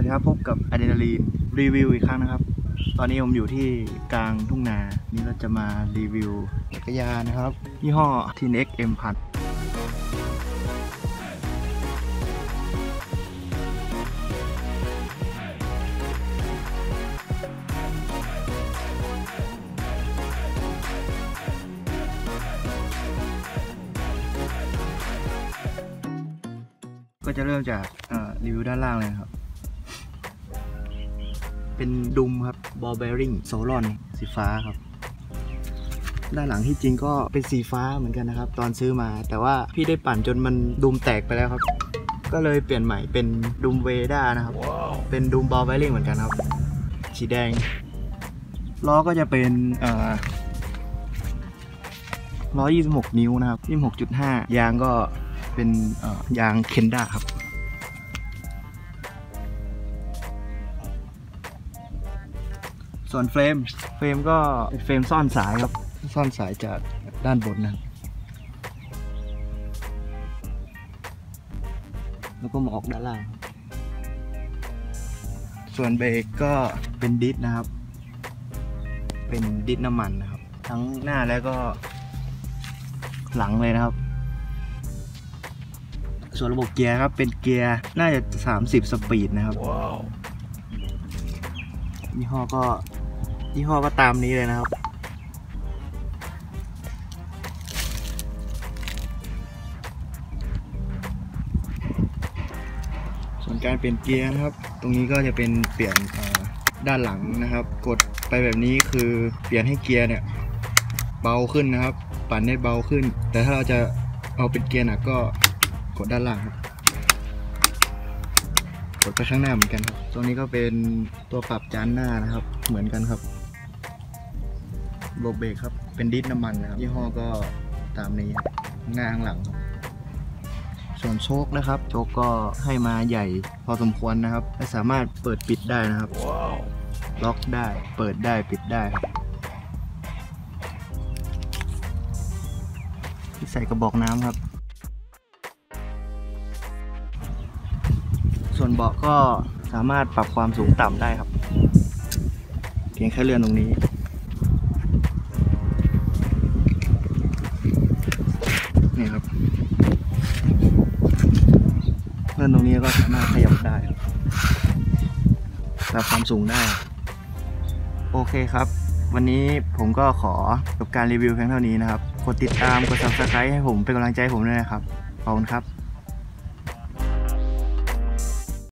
ดีครับพบกับอะดรีนาลีนรีวิวอีกครั้งนะครับตอนนี้ผมอยู่ที่กลางทุ่งนานี่เราจะมารีวิวจักรยานนะครับยี่ห้อ TNX M1000ก็จะเริ่มจากรีวิวด้านล่างเลยครับเป็นดุมครับบอลเบอริงโซลอนสีฟ้าครับด้านหลังที่จริงก็เป็นสีฟ้าเหมือนกันนะครับตอนซื้อมาแต่ว่าพี่ได้ปั่นจนมันดุมแตกไปแล้วครับก็เลยเปลี่ยนใหม่เป็นดุมเวด้านะครับ เป็นดุมบอลเบอริงเหมือนกันครับสีแดงล้อก็จะเป็น126 นิ้วนะครับ 26.5 ยางก็เป็นยางเคนด้าครับส่วนเฟรมก็เป็นเฟรมซ่อนสายครับซ่อนสายจากด้านบนนะแล้วก็มาออกด้านล่างส่วนเบรกก็เป็นดิสนะครับเป็นดิสน้ำมันนะครับทั้งหน้าแล้วก็หลังเลยนะครับส่วนระบบเกียร์ครับเป็นเกียร์น่าจะ30 สปีดนะครับ wow. ยี่ห้อก็ตามนี้เลยนะครับส่วนการเปลี่ยนเกียร์นะครับตรงนี้ก็จะเป็นเปลี่ยนด้านหลังนะครับกดไปแบบนี้คือเปลี่ยนให้เกียร์เนี่ยเบาขึ้นนะครับปั่นได้เบาขึ้นแต่ถ้าเราจะเอาเป็นเกียร์หนักก็กดด้านล่างครับกดไปข้างหน้าเหมือนกันครับตรงนี้ก็เป็นตัวปรับจานหน้านะครับเหมือนกันครับโบเบรกครับเป็นดิสน้ำมันนะครับยี่ห้อก็ตามนี้ครับหน้าข้างหลังส่วนโชคนะครับโชคก็ให้มาใหญ่พอสมควรนะครับและสามารถเปิดปิดได้นะครับ wow. ล็อกได้เปิดได้ปิดได้ครับที่ใส่กระบอกน้ำครับส่วนเบาะก็สามารถปรับความสูงต่ำได้ครับเพียงแค่เลื่อนตรงนี้นี่ครับเลื่อนตรงนี้ก็สามารถขยับได้ปรับความสูงได้โอเคครับวันนี้ผมก็ขอจบการรีวิวเพียงเท่านี้นะครับกดติดตามกด Subscribe ให้ผมเป็นกำลังใจให้ผมด้วยนะครับขอบคุณครับ